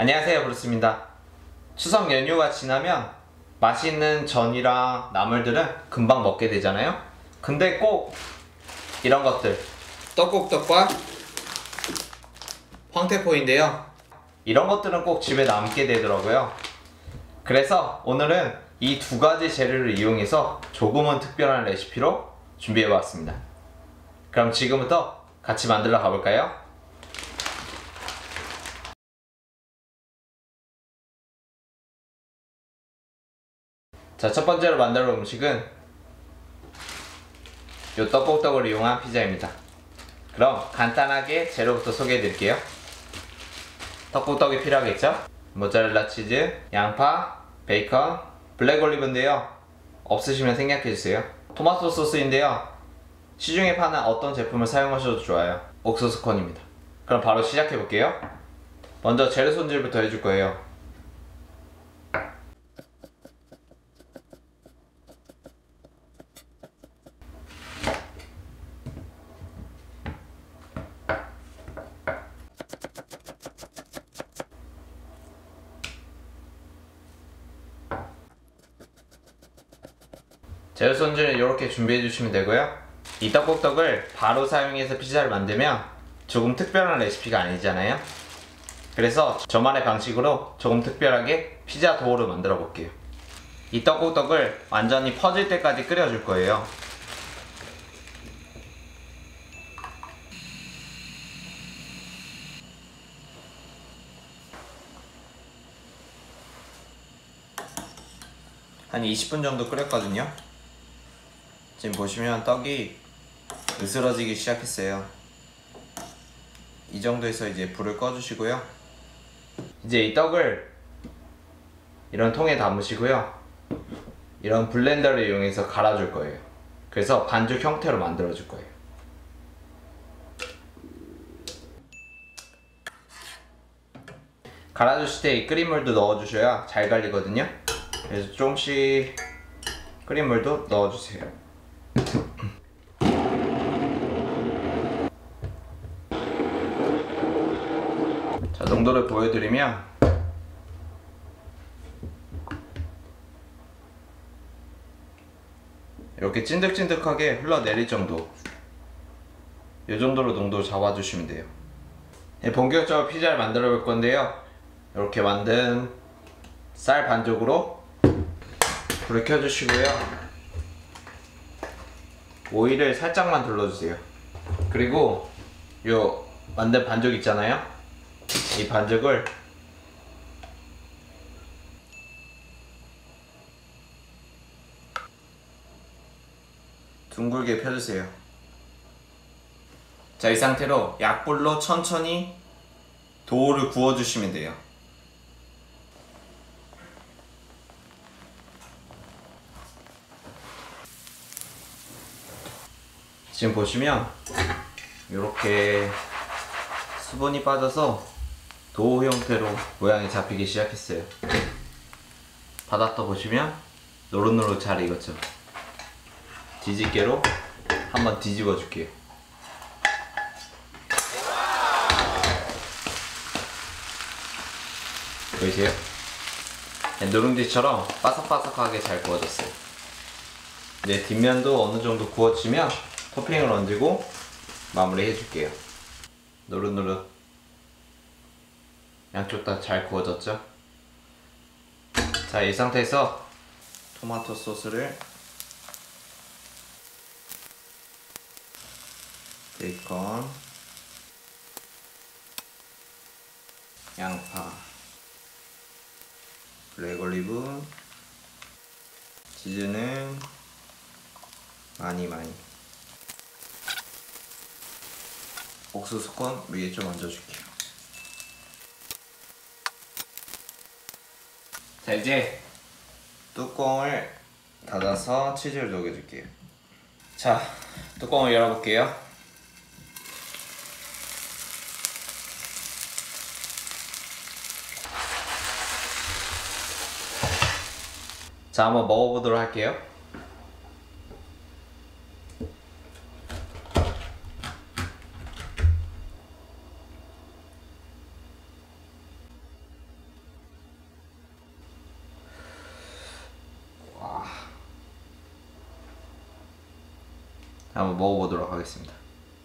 안녕하세요, 브루스입니다. 추석 연휴가 지나면 맛있는 전이랑 나물들은 금방 먹게 되잖아요. 근데 꼭 이런 것들, 떡국떡과 황태포인데요, 이런 것들은 꼭 집에 남게 되더라고요. 그래서 오늘은 이 두 가지 재료를 이용해서 조금은 특별한 레시피로 준비해봤습니다. 그럼 지금부터 같이 만들러 가볼까요? 자, 첫 번째로 만들 음식은 요 떡국떡을 이용한 피자입니다. 그럼 간단하게 재료부터 소개해 드릴게요. 떡국떡이 필요하겠죠? 모짜렐라 치즈, 양파, 베이컨, 블랙 올리브인데요, 없으시면 생략해 주세요. 토마토 소스인데요, 시중에 파는 어떤 제품을 사용하셔도 좋아요. 옥수수 콘입니다. 그럼 바로 시작해 볼게요. 먼저 재료 손질부터 해줄 거예요. 재료 손질은 이렇게 준비해 주시면 되고요. 이 떡국떡을 바로 사용해서 피자를 만들면 조금 특별한 레시피가 아니잖아요. 그래서 저만의 방식으로 조금 특별하게 피자 도우를 만들어 볼게요. 이 떡국떡을 완전히 퍼질 때까지 끓여줄 거예요. 한 20분 정도 끓였거든요. 지금 보시면 떡이 으스러지기 시작했어요. 이 정도에서 이제 불을 꺼주시고요. 이제 이 떡을 이런 통에 담으시고요. 이런 블렌더를 이용해서 갈아줄 거예요. 그래서 반죽 형태로 만들어 줄 거예요. 갈아주실 때 이 끓인 물도 넣어주셔야 잘 갈리거든요. 그래서 조금씩 끓인 물도 넣어주세요. 자, 농도를 보여드리면 이렇게 찐득찐득하게 흘러내릴 정도, 이 정도로 농도를 잡아주시면 돼요. 본격적으로 피자를 만들어 볼 건데요, 이렇게 만든 쌀 반죽으로 불을 켜주시고요. 오일을 살짝만 둘러주세요. 그리고 요 만든 반죽 있잖아요, 이 반죽을 둥글게 펴주세요. 자, 이 상태로 약불로 천천히 도우를 구워주시면 돼요. 지금 보시면 이렇게 수분이 빠져서 도우 형태로 모양이 잡히기 시작했어요. 바닥도 보시면 노릇노릇 잘 익었죠. 뒤집개로 한번 뒤집어 줄게요. 보이세요? 누룽지처럼 바삭바삭하게 잘 구워졌어요. 이제 뒷면도 어느 정도 구워지면 토핑을 얹고 마무리 해줄게요. 노릇노릇 양쪽 다 잘 구워졌죠? 자, 이 상태에서 토마토 소스를, 베이컨, 양파, 블랙 올리브, 치즈는 많이 옥수수 콘 위에 좀 얹어줄게요. 자, 이제 뚜껑을 닫아서 치즈를 녹여줄게요. 자, 뚜껑을 열어볼게요. 자, 한번 먹어보도록 할게요. 한번 먹어보도록 하겠습니다.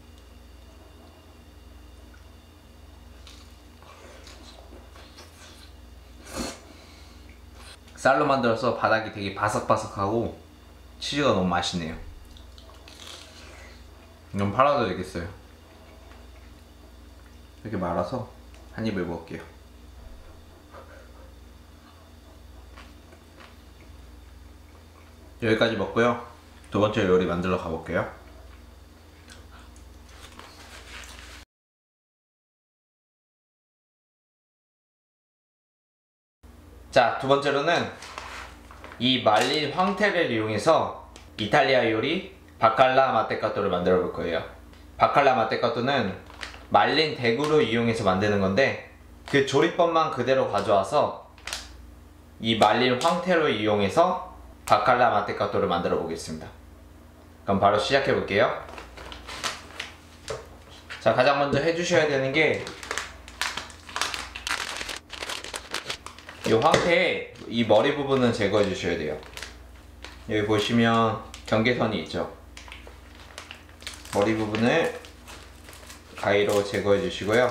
쌀로 만들어서 바닥이 되게 바삭바삭하고 치즈가 너무 맛있네요. 이건 팔아도 되겠어요. 이렇게 말아서 한 입을 먹을게요. 여기까지 먹고요. 두 번째 요리 만들러 가볼게요. 자, 두 번째로는 이 말린 황태를 이용해서 이탈리아 요리 바칼라 마테카토를 만들어 볼 거예요. 바칼라 마테카토는 말린 대구를 이용해서 만드는 건데 그 조리법만 그대로 가져와서 이 말린 황태를 이용해서 바칼라 마테카토를 만들어 보겠습니다. 그럼 바로 시작해 볼게요. 자, 가장 먼저 해주셔야 되는 게 이 황태의 이 머리 부분은 제거해 주셔야 돼요. 여기 보시면 경계선이 있죠. 머리 부분을 가위로 제거해 주시고요.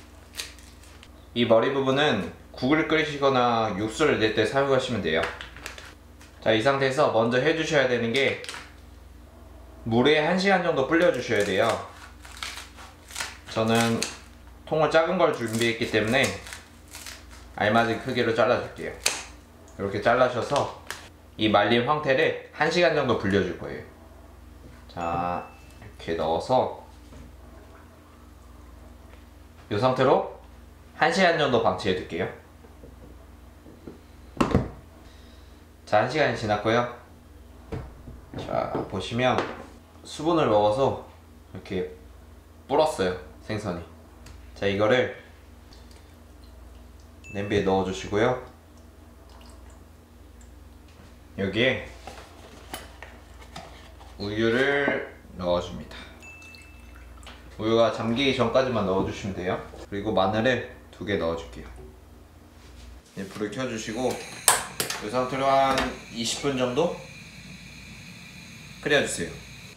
이 머리 부분은 국을 끓이시거나 육수를 낼 때 사용하시면 돼요. 자, 이 상태에서 먼저 해주셔야 되는 게 물에 1시간 정도 불려 주셔야 돼요. 저는 통을 작은 걸 준비했기 때문에 알맞은 크기로 잘라줄게요. 이렇게 잘라셔서 이 말린 황태를 1시간 정도 불려줄 거예요. 자, 이렇게 넣어서 이 상태로 1시간 정도 방치해 둘게요. 자, 1시간이 지났고요. 자, 보시면 수분을 먹어서 이렇게 불었어요, 생선이. 자, 이거를 냄비에 넣어 주시고요. 여기에 우유를 넣어 줍니다. 우유가 잠기기 전까지만 넣어 주시면 돼요. 그리고 마늘을 2개 넣어 줄게요. 불을 켜 주시고 이 상태로 한 20분 정도 끓여 주세요.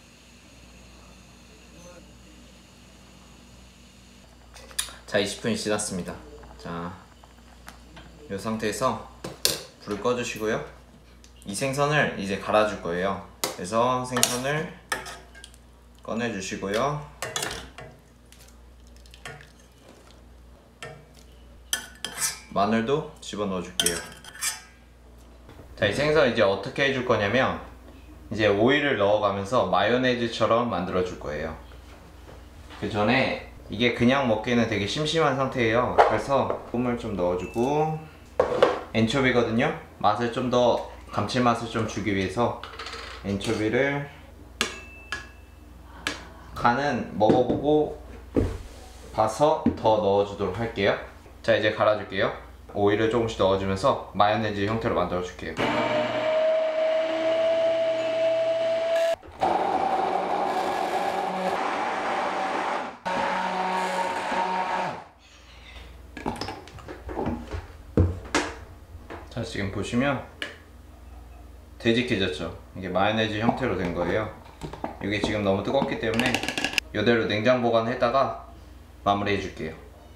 자, 20분이 지났습니다. 자, 이 상태에서 불을 꺼 주시고요. 이 생선을 이제 갈아 줄 거예요. 그래서 생선을 꺼내 주시고요. 마늘도 집어넣어 줄게요. 자, 이 생선 이제 어떻게 해줄 거냐면 이제 오일을 넣어가면서 마요네즈처럼 만들어 줄 거예요. 그 전에 이게 그냥 먹기에는 되게 심심한 상태예요. 그래서 꿀을 좀 넣어주고, 엔초비거든요. 맛을 좀 더 감칠맛을 좀 주기 위해서 엔초비를 간은 먹어보고 봐서 더 넣어주도록 할게요. 자, 이제 갈아줄게요. 오일을 조금씩 넣어주면서 마요네즈 형태로 만들어줄게요. 자, 지금 보시면 되직해졌죠? 이게 마요네즈 형태로 된 거예요. 이게 지금 너무 뜨겁기 때문에 이대로 냉장 보관했다가 마무리 해줄게요.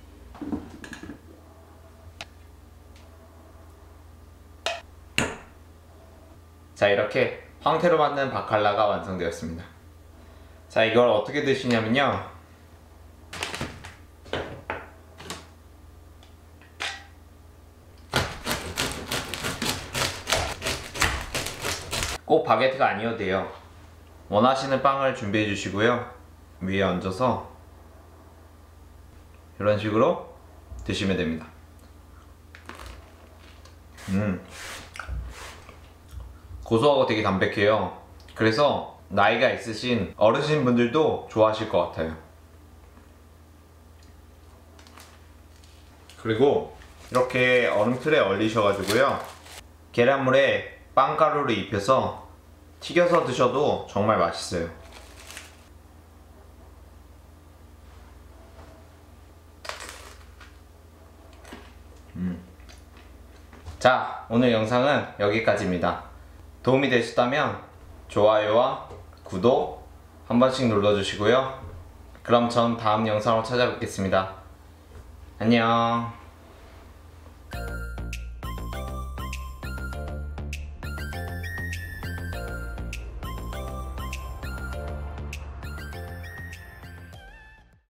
자, 이렇게 황태로 만든 바칼라가 완성되었습니다. 자, 이걸 어떻게 드시냐면요, 꼭 바게트가 아니어도 돼요. 원하시는 빵을 준비해 주시고요. 위에 얹어서 이런 식으로 드시면 됩니다. 고소하고 되게 담백해요. 그래서 나이가 있으신 어르신분들도 좋아하실 것 같아요. 그리고 이렇게 얼음틀에 얼리셔가지고요, 계란물에 빵가루를 입혀서 튀겨서 드셔도 정말 맛있어요. 자, 오늘 영상은 여기까지입니다. 도움이 되셨다면 좋아요와 구독, 한 번씩 눌러주시고요. 그럼 전 다음 영상으로 찾아뵙겠습니다. 안녕.